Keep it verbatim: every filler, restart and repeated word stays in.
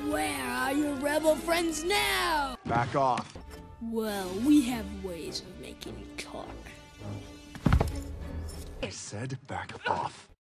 Where are your rebel friends now? Back off. Well, we have ways of making you talk. I said back off.